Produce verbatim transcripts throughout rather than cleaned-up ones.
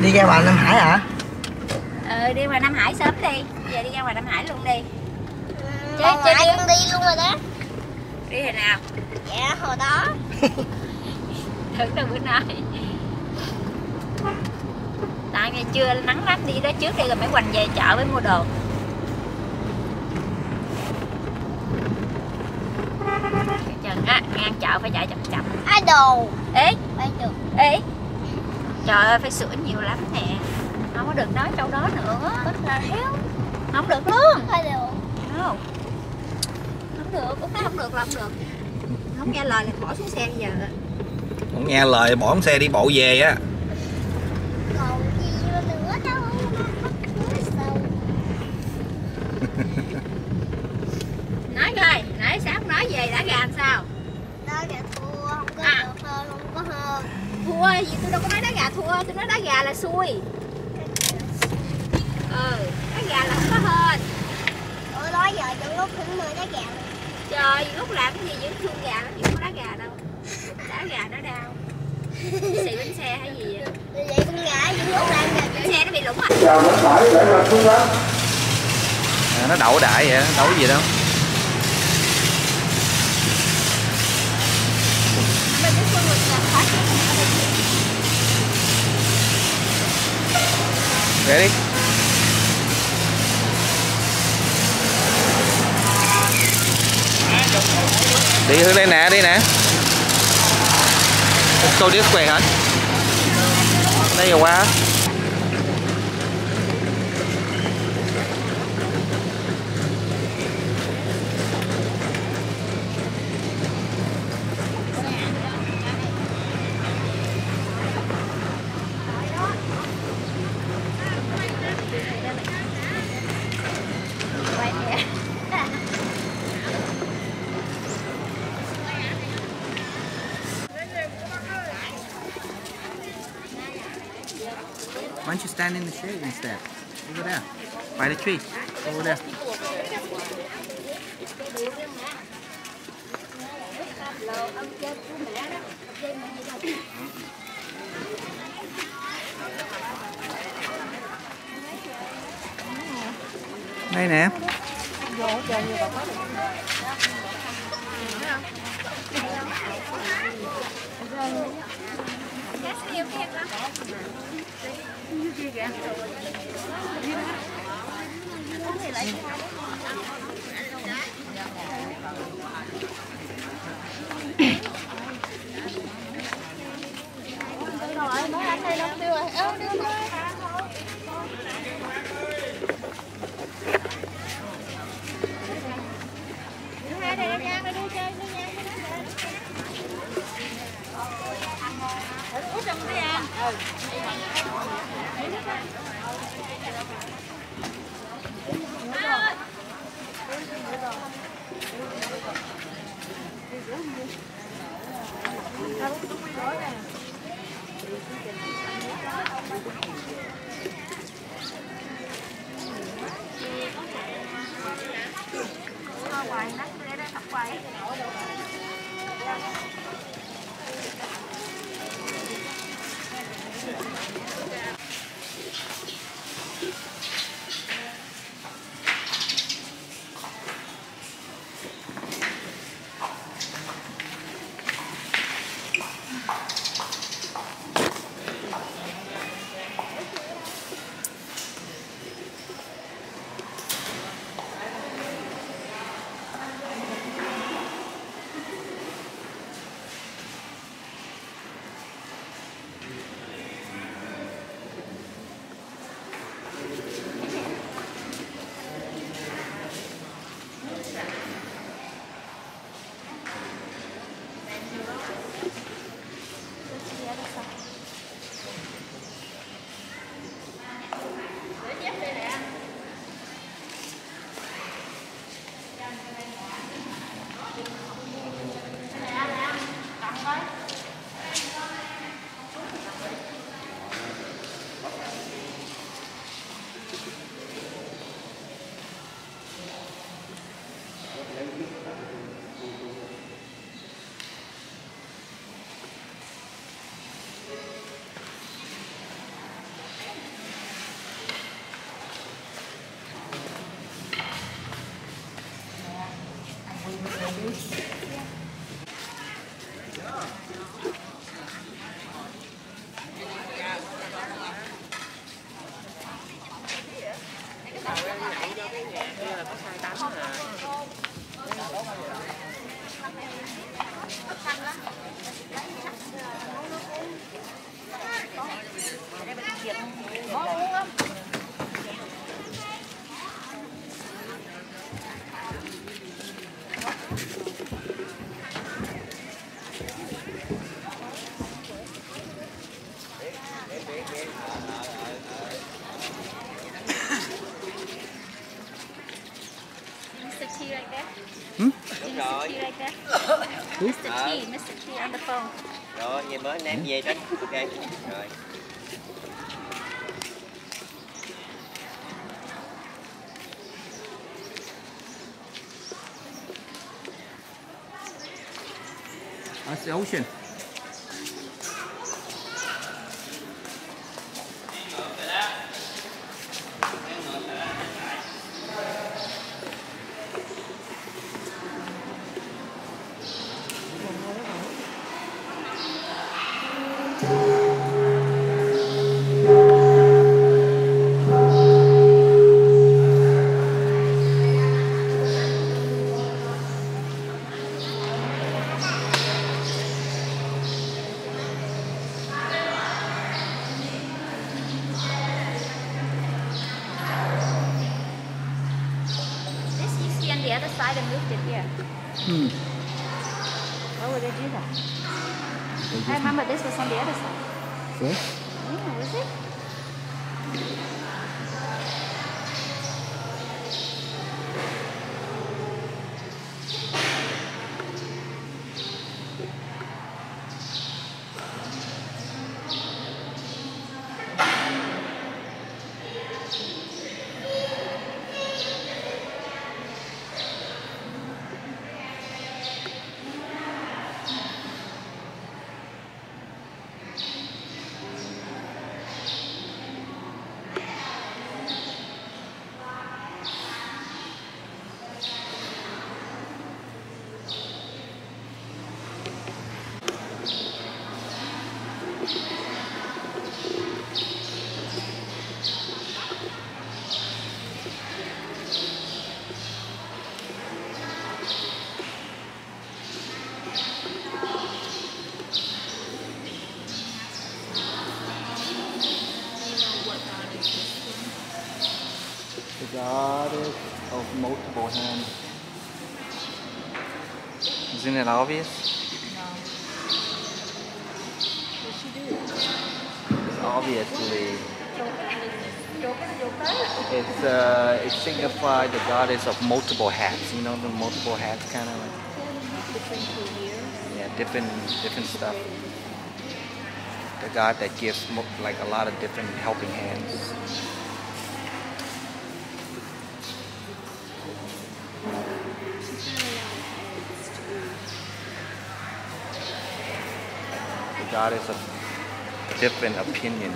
Đi ra ngoài Nam Hải hả? Ừ, đi ngoài Nam Hải sớm đi. Giờ đi ra ngoài Nam Hải luôn đi. Ừ, chơi chơi đi. Con đi luôn rồi đó. Đi hồi nào? Dạ hồi đó. Thử đâu bữa nay. Tại ngày trưa nắng lắm, đi đó trước đi rồi mới quành về chợ mới mua đồ. Chừng á, ngang chợ phải chạy chậm chậm. Ai đồ. Ê, Ai đồ. ê. Trời ơi, phải sửa nhiều lắm nè. Không có được nói câu đó nữa. Không được luôn. Ai đồ. Không. Không được, Út nói không được là không được. Không nghe lời là bỏ xuống xe bây giờ. Không nghe lời bỏ xe đi bộ về á. Còn gì nữa đâu. Nói coi, nãy sao không nói về đã gà làm sao? Đá gà thua, không có À. được hơn, không có hơn. Thua gì, tôi đâu có nói đá gà thua, tôi nói đá gà là xui. Ừ, đá gà là không có hên. Ủa đó giờ trong lúc cũng mười đá gà. Trời, lúc làm cái gì giữ thương gà nó chỉ có đá gà đâu. Đá gà nó đau. Xì bánh xe hay gì vậy? Vậy con gà những lúc làm gà. Bánh xe nó bị lủng à? chào bánh phải để lên xuống đó. À, nó đậu đại vậy, đậu gì đâu. Bên cái phương lực là khóa trước ở đây. Về đi. Đi hướng đây nè, đi nè. Tôi đi quay hả? Đây rồi qua. Why don't you stand in the shade instead? Over there. By the tree. Over there. Đây nè. mister T, mister T on the phone. Rồi, vậy mới ném về đó. Ok. Rồi. That's the ocean. This you see on the other side and moved it here. Hmm. Why would they do that? I remember this was on the other side. See? Yeah, was it? The goddess of multiple hands. Isn't it obvious? It's obviously. It's uh, it signifies the goddess of multiple hats. You know the multiple hats kind of like. Yeah, different different stuff. The god that gives mo- like a lot of different helping hands. The goddess of different opinion.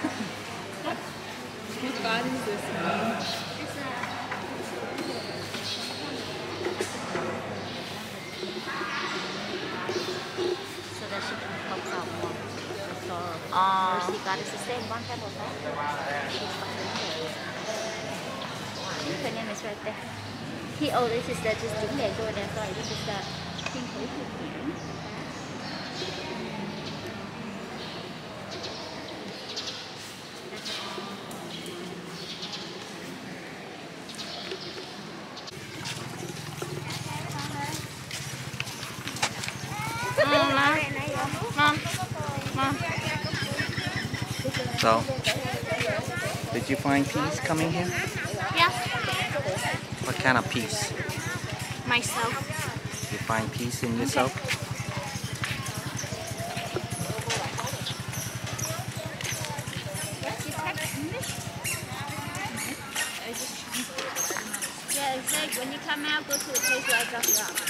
Which god is this one? So that she can help out more. The sorrow. Uh, Mercy God is the same one type of that. She's fucking good. Her name is right there. He, oh, this is the just chính đề tôi there. Sorry, this is the thiên thủy thiên hiển. Mom, mom. So, did you find peace coming here? Yeah, What kind of peace? myself. You find peace in yourself? Yeah, it said when you come out, go to the place where I drop you off.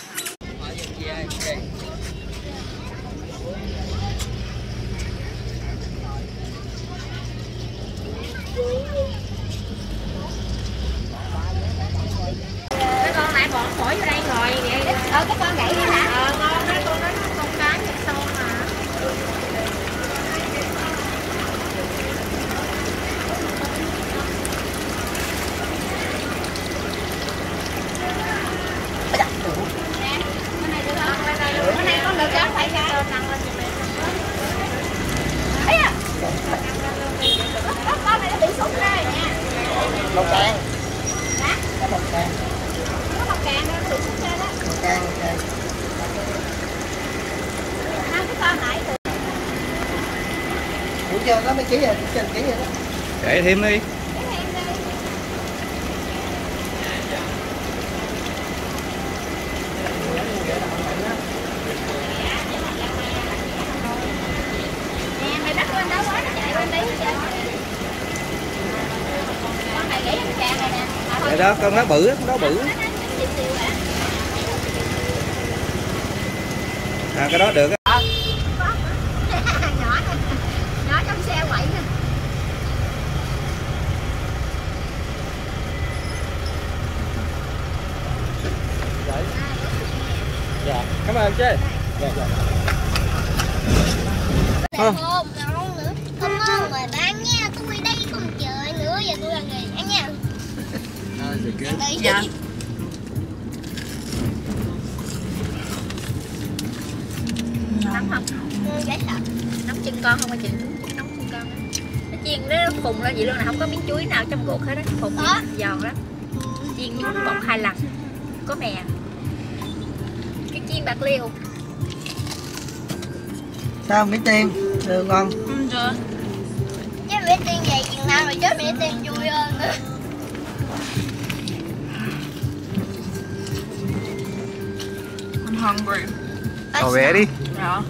Cái con nãy bỏ khỏi vô đây rồi. Ờ, cái con gãy đó hả? Ờ, ngon đó, con đó nó con cá nhập sâu mà. Bữa nay con được cá phải ra nặng lên giùm em. Ấy à. Con này nó bị sụt ra rồi nha. Một càng. Hả? Có một càng. Có một càng nó bị sụt ra đó. Một càng, một càng. Hai cái con nãy từ Đủ chưa? Nó mấy ký rồi, trên ký rồi đó. Để thêm đi. cái em đây. đó, con đó bự, con đó bự. À, cái đó được á. Nhỏ nhỏ trong xe quậy nè. Dạ, cảm ơn chị. Dạ, dạ. Không, ngon nữa. Không ngon mời bán nha, tôi đây không chờ nữa, giờ tôi là người ăn nha. Dạ. Nóng không? Ngon dễ sợ. Nóng chân con không hả chị? Nóng chân con. Nó chiên nó phùng ra vậy luôn, là không có miếng chuối nào trong ruột hết á, phùng giòn lắm. Chiên một hai lần, có mè. Cái chiên bạc liêu. Sao Mỹ Tiên? Được ngon. Ừ, được. Chứ Mỹ Tiên về chừng nào rồi chứ Mỹ Tiên vui hơn nữa. I'm hungry. Cậu về đi. Dạ.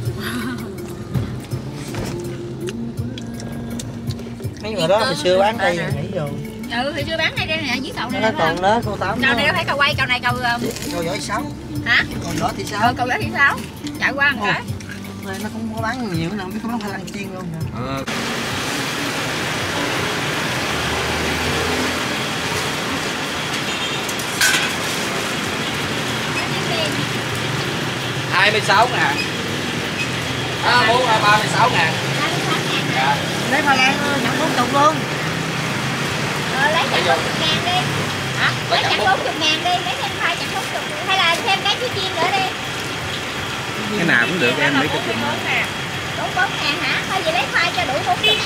Mấy người đó hồi xưa bán đây nghĩ rồi. Ừ, thì chưa bán đây đây nè, dưới cầu này. Nó còn đó cô Tám. Cầu này đâu phải cầu quay, cầu này cầu cầu giỏi sáu. hả? Còn đó thì Ừ, sao? cầu đó thì sáu. Chạy qua một cái. Này nó không có bán nhiều, nó không biết có bán khoai lang chiên luôn hả? Ờ. hai mươi sáu ngàn. À, bốn ba mươi sáu ngàn. Dạ. Lấy khoai lang nhận bốn chục luôn. Ờ, lấy chặt bốn chục ngàn đi. Hả? Lấy chặt bốn chục ngàn đi, lấy thêm khoai chặt bốn chục. Hay là thêm cái chuối chiên nữa đi. Cái nào cũng được em lấy cái chừng. bốn bốn ngàn hả? Thôi vậy lấy khoai cho đủ bốn chục đi.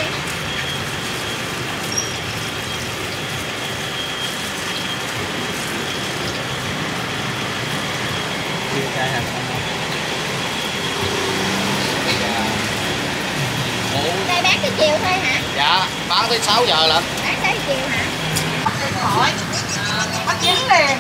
Đây bán tới chiều thôi hả? Dạ, bán tới sáu giờ lận. Bán tới chiều hả? Hỏi. Bắt chín liền.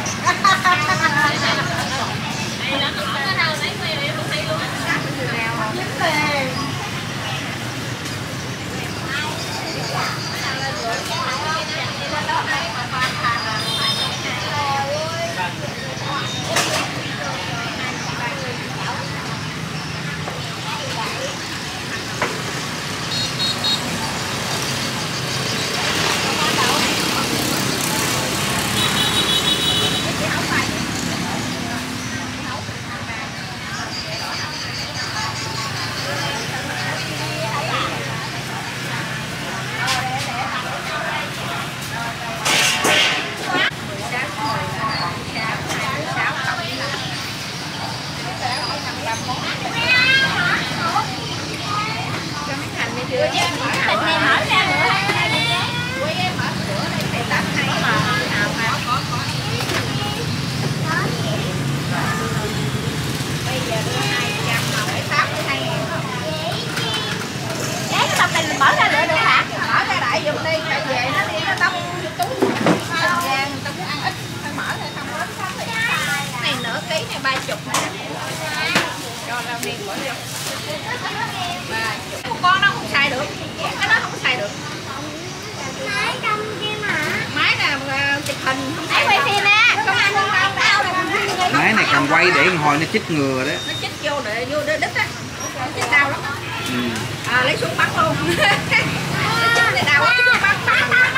Mở ra lựa được hả? Mở ra đại dùng đi, chạy về nó đi nó tông túi. Thời gian người ta muốn ăn ít, phải mở ra không hết. Này nửa ký này ba chục nè. Cho rau niên bỏ vô. Ba chục. Con nó không xài được, cái đó không xài được. Máy trong kia mà. Máy là chụp hình không xài. Quay phim á, không ăn không tao tao là Máy này cầm quay để hồi nó chích ngừa đó. nó chích vô để vô để đít á. Nó chích đau lắm. Ừ. À, lấy súng bắn luôn. Nó chích để đau, lấy súng bắn bắn bắn.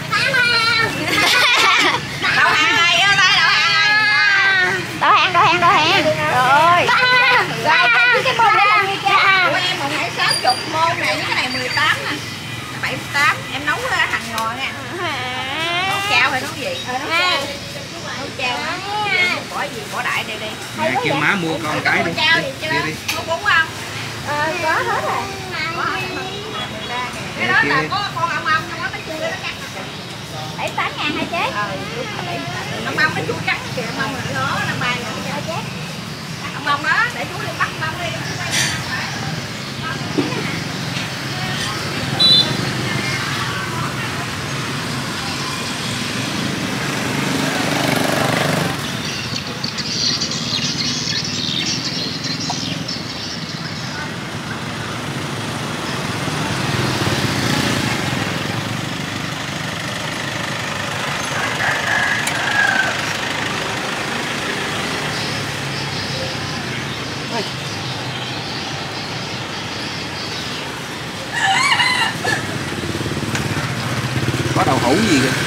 Đậu hàng này á, đây đậu hàng này. Đậu hàng, đậu hàng, đậu hàng. Rồi. Rồi, cái môn này là gì kia? Của em một ngày sáu chục môn này, với cái này mười tám nè. bảy mươi tám, em nấu hành ngồi nha. Nấu chao hay nấu gì? Ờ, nấu chao. Nấu chao á. Bỏ gì, bỏ đại đây đi. Mẹ kêu má mua con cái đi. Đi đi. Nấu bún không? Ờ, có hết rồi. Cái đó là có con ông ông trong đó bánh chua nó cắn. bảy mươi tám ngàn hả chế? Ờ, ông ông bánh chua cắn kìa, ông ông rồi đó, năm bài nữa cho chế. Ông ông đó, để chú đi bắt ông đi. ẩu gì kìa.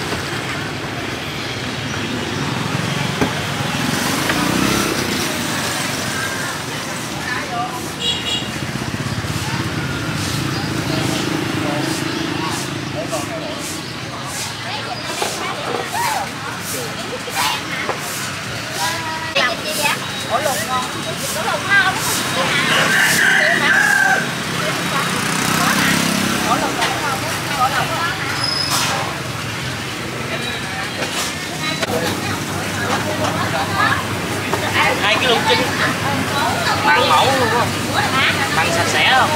Ủa lùn ngon. Ủa lùn ngon. Ủa lùn ngon. Ủa lùn ngon. Hai cái lục trinh bằng mẫu luôn không? Bằng sạch sẽ không?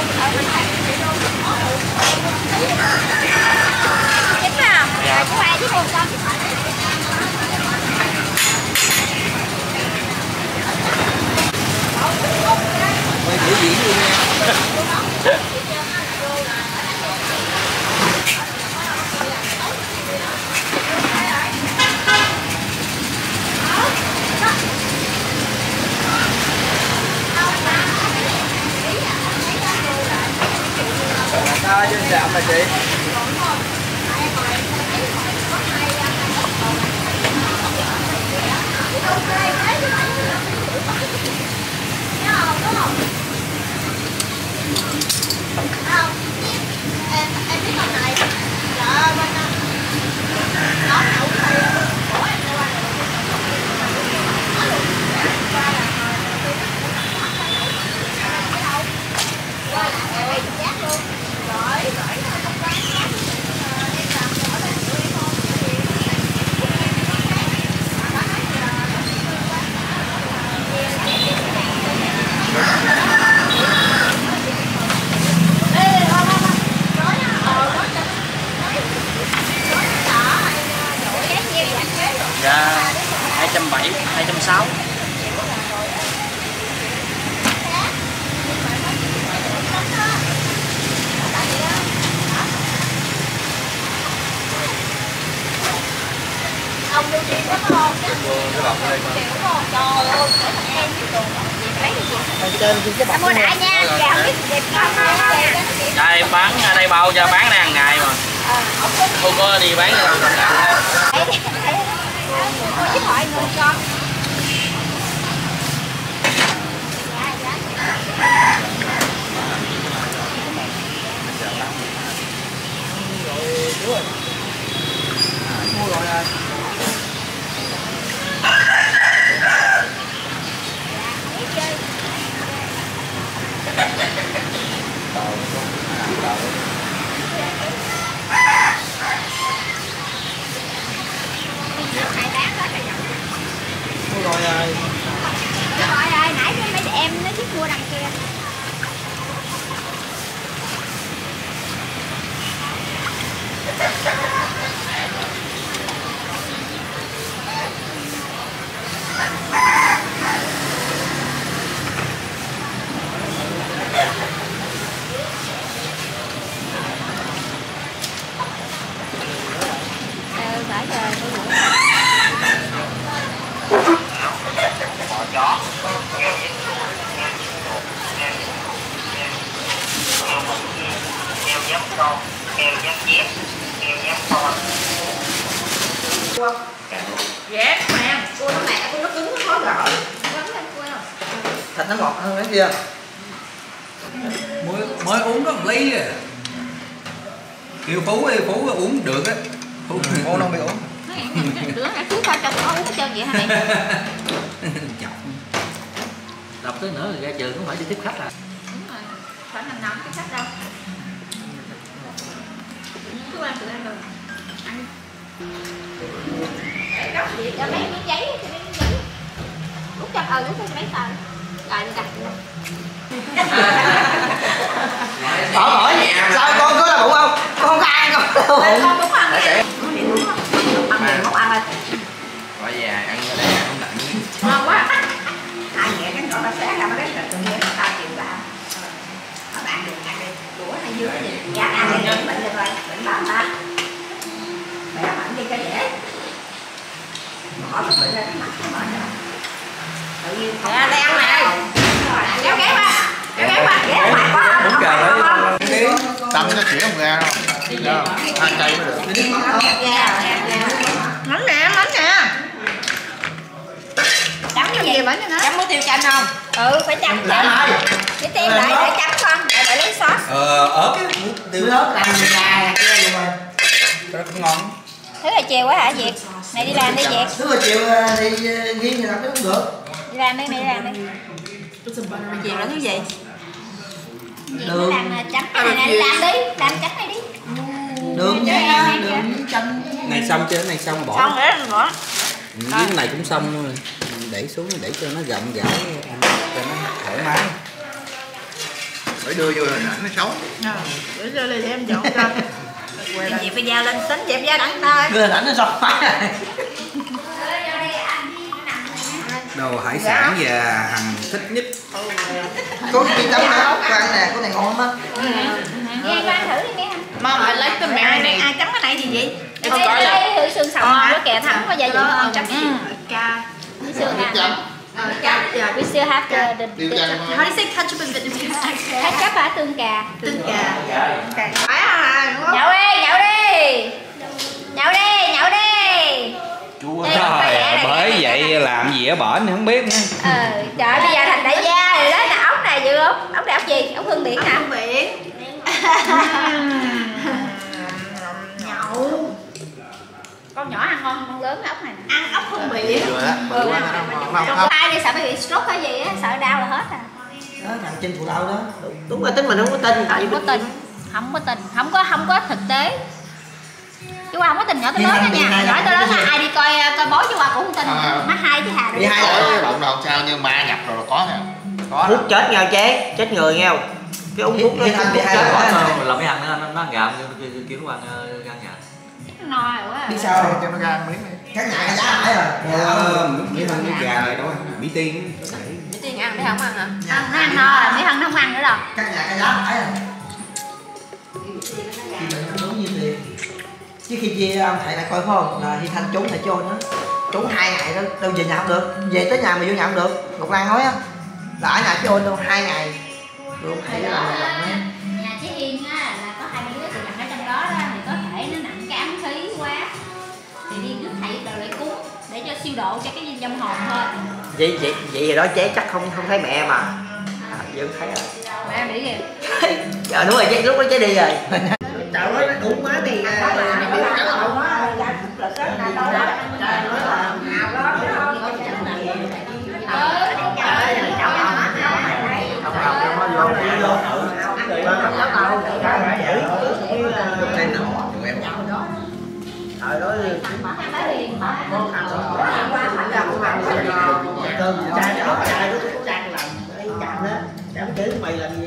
Chính không? Dạ. Có ai chứ không con? Quay biểu diễn luôn nha. Sao trên trạm mà chị? Em em biết con này. Dạ bên đó. Nó nấu thì bỏ em qua này. Qua lại em giác luôn. Rồi, rồi nó không có giác. Em làm rõ ràng tụi em không có gì. Dạ hai trăm bảy mươi, hai trăm sáu mươi. Ông đưa tiền có ngon chứ. Tiền có ngon. Trời ơi, phải thằng em chứ đồ. Lấy cái gì? Em mua đại nha. Dạ không biết đẹp không nha. Đây bán ở đây bao giờ bán đây hàng ngày mà. Không có đi bán đâu hàng ngày. Cô chứ hỏi người con. Mua rồi rồi. Mua rồi rồi. Rồi rồi, nãy mấy em nó thích mua đằng kia. Ghét mà cua nó mẹ cua nó cứng nó khó gỡ. Thịt nó ngọt hơn cái kia. Mới mới uống có một ly à. Kêu Phú đi, Phú uống được á. Phú ngon đâu bị uống. Đứa nãy Phú sao cho nó uống hết trơn vậy hả mẹ? Chọc. Đọc tới nữa thì ra trường cũng phải đi tiếp khách à. Đúng rồi, phải nằm nằm cái khách đâu. Cứ ăn tụi ăn rồi. Ăn. Cho mấy miếng giấy, cho mấy miếng giấy. Lúc cho ờ lúc cho mấy tờ. Rồi đi đặt. Hỏi hỏi sao con có là bụng không? Con không có ăn con. Con đúng ăn đi. Ăn liền không ăn ơi. Hỏi về ăn ở đây không đặng. Ngon quá. Ai nhẹ cái nhỏ nó xé ra nó rất là tự nhiên ta chịu làm. Nó bạn đừng ăn đi. Đũa hay dưa cái gì? Dạ ăn đi bệnh được rồi, bệnh bà ta. Mẹ mạnh đi cho dễ. Họ nó bệnh ra cái mặt nó mệt rồi. Tự nhiên không. Nè, đây ăn nè. Kéo kéo qua. Kéo kéo qua, kéo ngoài quá. Uống cà đấy. Tâm nó chỉ không ra đâu. hai cây mới được. Mắm nè, mắm nè. Chấm cái gì bánh cho nó. Chấm muối tiêu chanh không? Ừ, phải chấm chứ. Cái tiêu lại để chấm không? Để để lấy sốt. Ờ, ớt cái tiêu ớt làm gì ra kia luôn rồi. Nó cũng ngon. Thứ là chiều quá hả Việt? Này đi làm đi Việt. Thứ là chiều đi nghiêng thì làm cái cũng được. Đi làm đi, mày đi làm đi. Chiều là thứ gì? Việt nó làm chấm cái này nè, đi làm đi, làm chấm này đi. Đường với á, đường với chanh. Này xong chưa? Này xong bỏ. Xong rồi đó, bỏ. Ừ, cái này cũng xong luôn rồi. Đẩy xuống để cho nó rộng rãi ăn cho nó thoải mái. Phải đưa vô hình ảnh nó xấu. Để cho đi em dọn cho. Chị phải giao lên tính, chị phải giao đẳng thôi. Đưa hình ảnh nó xong phải. Đồ hải sản và Hằng thích nhất. Có cái chấm nè, con ăn nè, cái này ngon lắm á. Nghe con ăn thử đi nghe. Mom, I like the marinade. Ai chấm cái này gì vậy? Đây đây thử xương sầu ngon quá kìa, thấm quá gia vị ngon chấm gì? Ca. Với xương nè. We still have the the, the, the How do you say ketchup in Vietnamese? ketchup hả? Tương cà. Tương cà. Phải à, đúng không? Nhậu đi, nhậu đi. Nhậu đi, nhậu đi. Trời, bởi vậy làm gì ở bển thì không biết nữa. Ờ, trời bây giờ thành đại gia rồi đó, nè ốc này vừa không? Ốc này ốc gì? Ốc hương biển nè. Hương biển. Nhậu. Con nhỏ ăn ngon, con lớn cái ốc này nè. Ăn ốc hương biển. Vừa á, bự quá nó Trong tay đi sợ bị stroke hay gì á, sợ đau là hết à. Đó, thằng Trinh phụ đau đó. Đúng rồi, tính mình không có tin. Không có tin, không có tin, không có không có thực tế. Chú Hoa không có tin nhỏ tới lớn đó nha. Nhỏ tới lớn là ai đi coi coi bói chú Hoa cũng không tin. Má hai chứ Hà. đi hai cái bọng đầu sao nhưng ma nhập rồi là có nè. Có. Hút chết nhau chế, chết người nhau. Cái ống hút nó thành bị hai Có lần. làm cái ăn nó nó gạo kiểu nó ăn gan nhà. No rồi quá. Biết sao Cho nó ra ăn miếng đi. các nhà cái giá phải rồi. Mấy con nước gà này đâu bị tiên. Mỹ Tiên ăn để không ăn hả? Không, nó ăn no rồi, mấy thân nó không ăn nữa đâu. Các nhà cái giá phải rồi. Thì mình không đúng như tiền. Chứ khi chia ông thầy này coi phải không? Là Hi Thanh trốn thầy trôn đó. Trốn hai ngày đó, đâu về nhà không được. Về tới nhà mà vô nhà không được. Ngọc Lan nói á. Là ở nhà chứ ôn đâu hai ngày. Rồi thầy nó làm làm đó. Nhà chị Yên á là có hai đứa thì nằm ở trong đó đó thì có thể nó nặng cái ám khí quá. Thì đi rước thầy đồ lại cúng để cho siêu độ cho cái dâm hồn thôi. Vậy vậy vậy thì đó chế chắc không không thấy mẹ mà. À, vẫn thấy rồi. Mẹ bị gì? Dạ đúng rồi, chế, lúc đó chế đi rồi. Trời ơi, nó đủ quá thì bị cắn lộn quá. Trời đó con thằng đó qua phải ra con làm cơm cha đó cha đó trang làm cái chạm đó chạm chứ mày làm gì